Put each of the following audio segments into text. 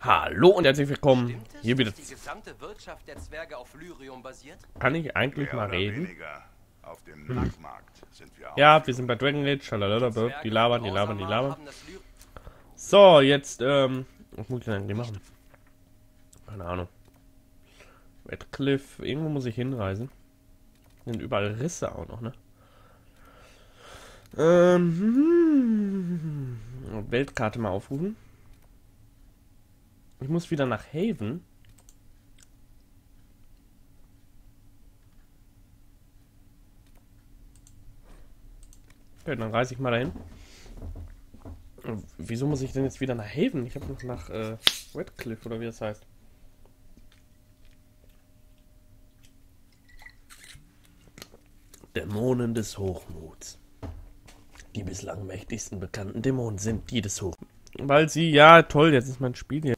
Hallo und herzlich willkommen. Stimmt es, Hier wieder. dass die gesamte Wirtschaft der Zwerge auf Lyrium basiert? Kann ich eigentlich Mehr mal oder reden? weniger. Auf dem Nachtmarkt sind wir Ja, wir sind aufgeführt. bei Dragon Age. Schalalala, die labern, die labern, die labern. Haben das So, jetzt, was muss ich denn eigentlich machen? Keine Ahnung. Redcliffe, irgendwo muss ich hinreisen. Sind überall Risse auch noch, ne? Weltkarte mal aufrufen. Ich muss wieder nach Haven. Okay, dann reise ich mal dahin. Wieso muss ich denn jetzt wieder nach Haven? Ich habe noch nach Redcliffe oder wie das heißt. Dämonen des Hochmuts. Die bislang mächtigsten bekannten Dämonen sind die des Hochmuts. Weil sie, ja toll, jetzt ist mein Spiel hier.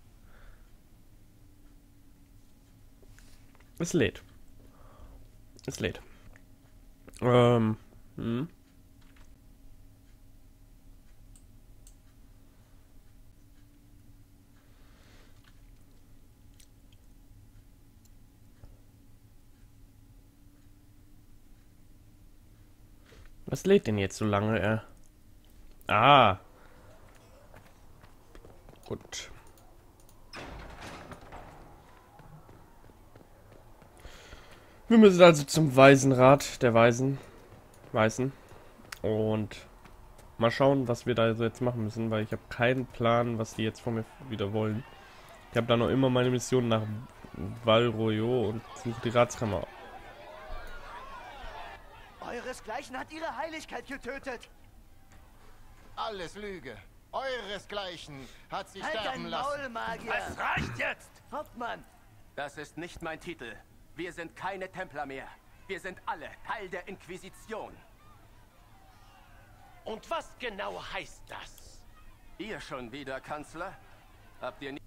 Es lädt. Es lädt. Was lädt denn jetzt so lange? Ah. Gut. Wir müssen also zum Waisenrat der Weißen. Und mal schauen, was wir da so jetzt machen müssen, weil ich habe keinen Plan, was die jetzt von mir wieder wollen. Ich habe da noch immer meine Mission nach Val Royeaux und suche die Ratskammer. Euresgleichen hat ihre Heiligkeit getötet. Alles Lüge. Euresgleichen hat sie Halt sterben dein lassen. Maul, Magier. Es reicht jetzt! Hauptmann, Das ist nicht mein Titel. Wir sind keine Templer mehr. Wir sind alle Teil der Inquisition. Und was genau heißt das? Ihr schon wieder, Kanzler? Habt ihr nie...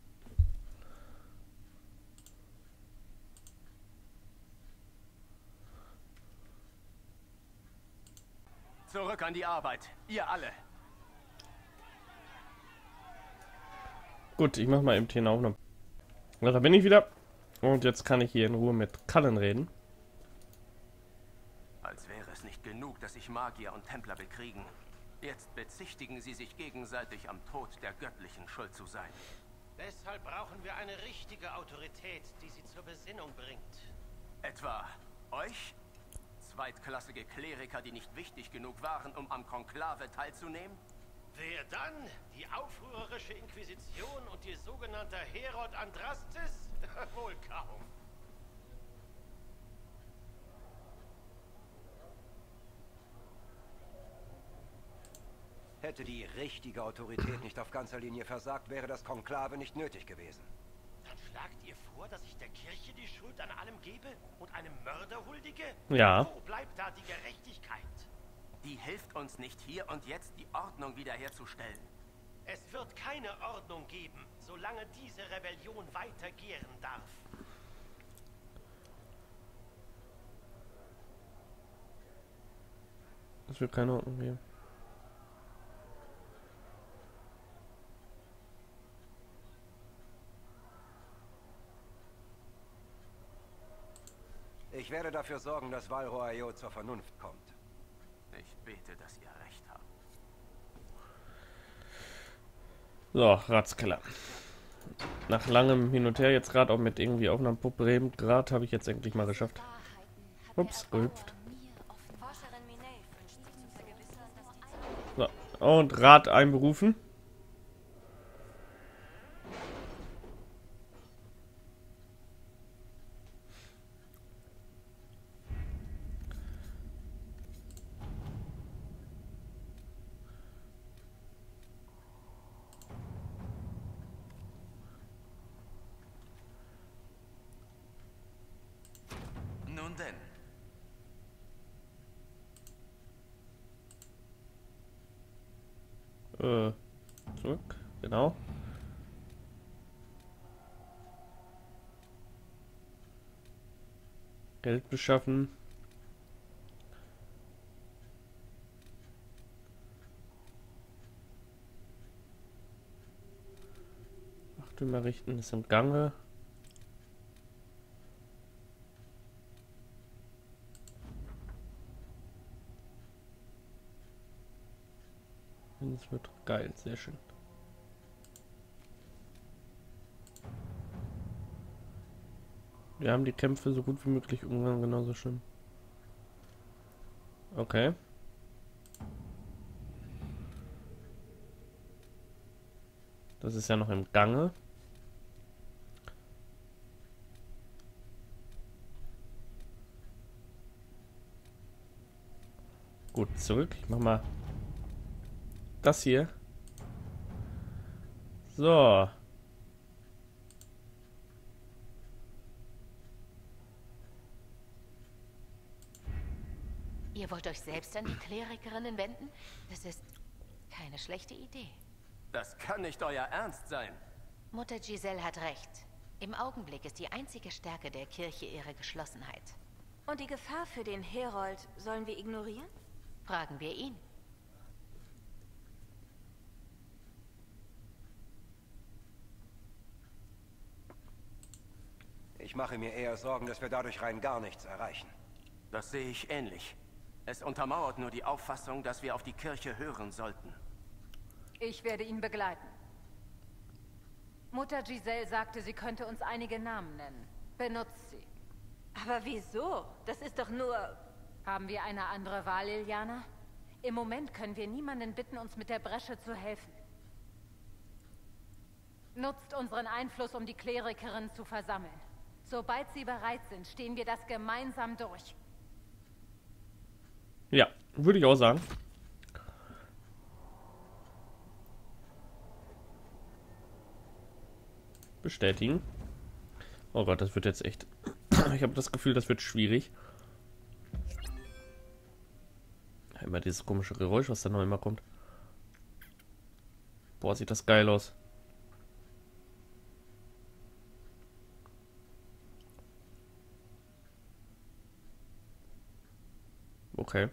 Zurück an die Arbeit. Ihr alle. Gut, ich mach mal eben hier eine Aufnahme. Ja, da bin ich wieder. Und jetzt kann ich hier in Ruhe mit Cullen reden. Als wäre es nicht genug, dass sich Magier und Templer bekriegen. Jetzt bezichtigen sie sich gegenseitig am Tod der Göttlichen schuld zu sein. Deshalb brauchen wir eine richtige Autorität, die sie zur Besinnung bringt. Etwa euch? Zweitklassige Kleriker, die nicht wichtig genug waren, um am Konklave teilzunehmen? Wer dann? Die aufrührerische Inquisition und die sogenannte Herod Andrastes? Wohl kaum. Hätte die richtige Autorität nicht auf ganzer Linie versagt, wäre das Konklave nicht nötig gewesen. Dann schlagt ihr vor, dass ich der Kirche die Schuld an allem gebe und einem Mörder huldige? Ja. Wo bleibt da die Gerechtigkeit? Die hilft uns nicht hier und jetzt die Ordnung wiederherzustellen. Es wird keine Ordnung geben, solange diese Rebellion weiter gären darf. Es wird keine Ordnung geben. Ich werde dafür sorgen, dass Val Royeaux zur Vernunft kommt. Ich bete, dass ihr recht habt. So, Ratskeller. Nach langem Hin und Her, jetzt gerade auch mit irgendwie Aufnahmeproblem, gerade habe ich jetzt endlich mal geschafft. Ups, gehüpft. So, und Rat einberufen. Nun denn. Zurück, genau. Geld beschaffen. Stürmer richten ist im Gange. Es wird geil, sehr schön. Wir haben die Kämpfe so gut wie möglich umgegangen, genauso schlimm. Okay. Das ist ja noch im Gange. Gut, zurück. Ich mach mal das hier. So. Ihr wollt euch selbst an die Klerikerinnen wenden? Das ist keine schlechte Idee. Das kann nicht euer Ernst sein. Mutter Giselle hat recht. Im Augenblick ist die einzige Stärke der Kirche ihre Geschlossenheit. Und die Gefahr für den Herold sollen wir ignorieren? Fragen wir ihn. Ich mache mir eher Sorgen, dass wir dadurch rein gar nichts erreichen. Das sehe ich ähnlich. Es untermauert nur die Auffassung, dass wir auf die Kirche hören sollten. Ich werde ihn begleiten. Mutter Giselle sagte, sie könnte uns einige Namen nennen. Benutzt sie. Aber wieso? Das ist doch nur... Haben wir eine andere Wahl, Liliana? Im Moment können wir niemanden bitten, uns mit der Bresche zu helfen. Nutzt unseren Einfluss, um die Klerikerinnen zu versammeln. Sobald sie bereit sind, stehen wir das gemeinsam durch. Ja, würde ich auch sagen. Bestätigen. Oh Gott, das wird jetzt echt... Ich habe das Gefühl, das wird schwierig. Immer dieses komische Geräusch, was da noch immer kommt. Boah, sieht das geil aus. Okay.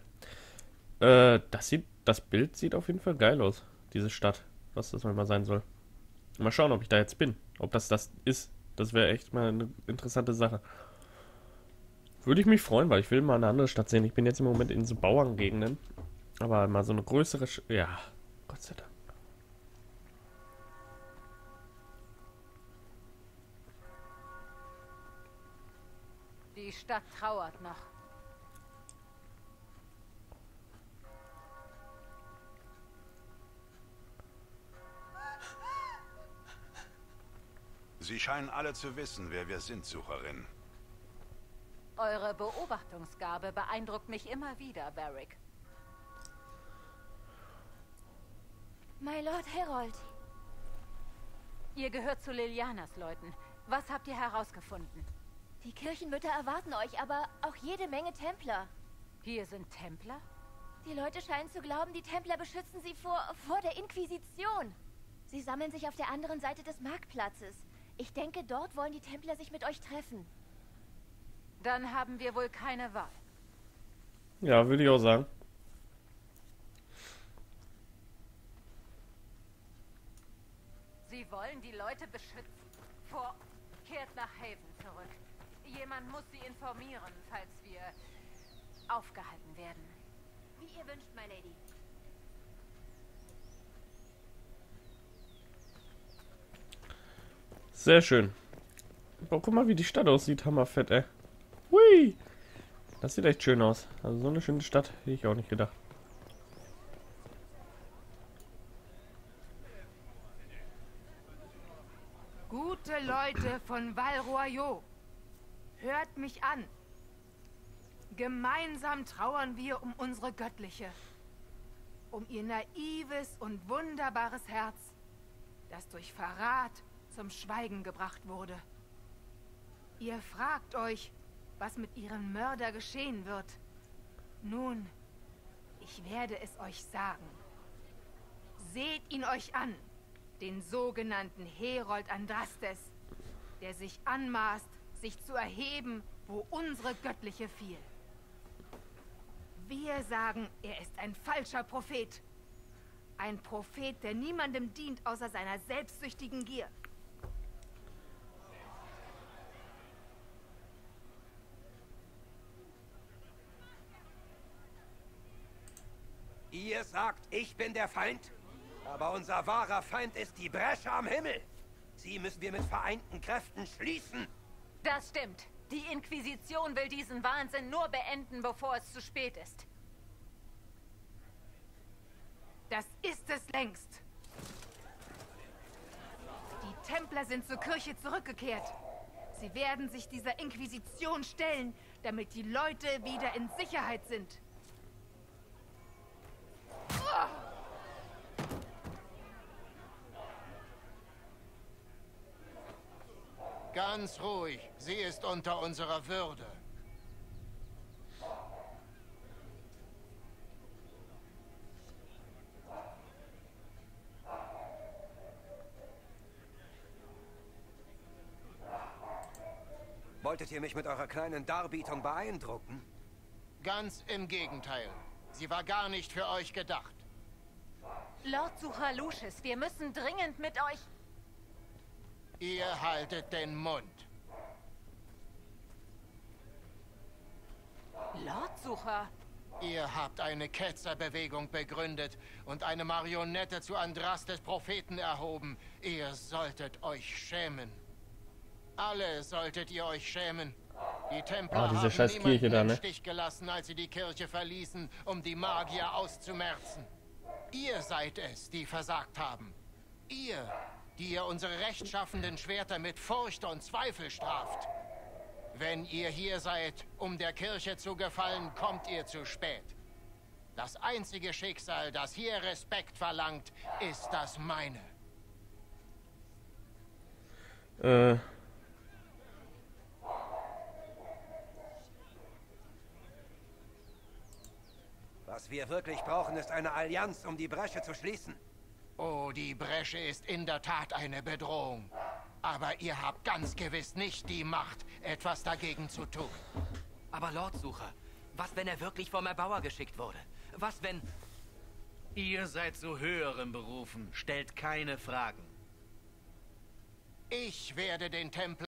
Das Bild sieht auf jeden Fall geil aus. Diese Stadt. Was das mal sein soll. Mal schauen, ob ich da jetzt bin. Ob das ist. Das wäre echt mal eine interessante Sache. Würde ich mich freuen, weil ich will mal eine andere Stadt sehen. Ich bin jetzt im Moment in so Bauerngegenden. Aber mal so eine größere... Ja, Gott sei Dank. Die Stadt trauert noch. Sie scheinen alle zu wissen, wer wir sind, Sucherin. Eure Beobachtungsgabe beeindruckt mich immer wieder, Varric. My Lord Herold. Ihr gehört zu Lilianas Leuten. Was habt ihr herausgefunden? Die Kirchenmütter erwarten euch, aber auch jede Menge Templer. Hier sind Templer? Die Leute scheinen zu glauben, die Templer beschützen sie vor der Inquisition. Sie sammeln sich auf der anderen Seite des Marktplatzes. Ich denke, dort wollen die Templer sich mit euch treffen. Dann haben wir wohl keine Wahl. Ja, würde ich auch sagen. Sie wollen die Leute beschützen. Kehrt nach Haven zurück. Jemand muss sie informieren, falls wir aufgehalten werden. Wie ihr wünscht, my Lady. Sehr schön. Boah, guck mal, wie die Stadt aussieht. Hammerfett, ey. Hui! Das sieht echt schön aus. Also so eine schöne Stadt hätte ich auch nicht gedacht. Gute Leute von Val Royeaux, hört mich an. Gemeinsam trauern wir um unsere Göttliche. Um ihr naives und wunderbares Herz, das durch Verrat zum Schweigen gebracht wurde. Ihr fragt euch, was mit ihrem Mörder geschehen wird. Nun, ich werde es euch sagen. Seht ihn euch an, den sogenannten Herold Andrastes, der sich anmaßt, sich zu erheben, wo unsere Göttliche fiel. Wir sagen, er ist ein falscher Prophet. Ein Prophet, der niemandem dient, außer seiner selbstsüchtigen Gier. Ihr sagt, ich bin der Feind? Aber unser wahrer Feind ist die Bresche am Himmel. Sie müssen wir mit vereinten Kräften schließen. Das stimmt. Die Inquisition will diesen Wahnsinn nur beenden, bevor es zu spät ist. Das ist es längst. Die Templer sind zur Kirche zurückgekehrt. Sie werden sich dieser Inquisition stellen, damit die Leute wieder in Sicherheit sind. Ganz ruhig. Sie ist unter unserer Würde. Wolltet ihr mich mit eurer kleinen Darbietung beeindrucken? Ganz im Gegenteil. Sie war gar nicht für euch gedacht. Lordsucher Lucius, wir müssen dringend mit euch... Ihr haltet den Mund. Lordsucher? Ihr habt eine Ketzerbewegung begründet und eine Marionette zu Andrastes Propheten erhoben. Ihr solltet euch schämen. Alle solltet ihr euch schämen. Die Templer diese haben scheiß niemanden Kirche da, ne? im Stich gelassen, als sie die Kirche verließen, um die Magier auszumerzen. Ihr seid es, die versagt haben. Ihr, die ihr unsere rechtschaffenden Schwerter mit Furcht und Zweifel straft. Wenn ihr hier seid, um der Kirche zu gefallen, kommt ihr zu spät. Das einzige Schicksal, das hier Respekt verlangt, ist das meine. Was wir wirklich brauchen, ist eine Allianz, um die Bresche zu schließen. Oh, die Bresche ist in der Tat eine Bedrohung. Aber ihr habt ganz gewiss nicht die Macht, etwas dagegen zu tun. Aber Lordsucher, was, wenn er wirklich vom Erbauer geschickt wurde? Was, wenn... Ihr seid zu höherem berufen. Stellt keine Fragen. Ich werde den Tempel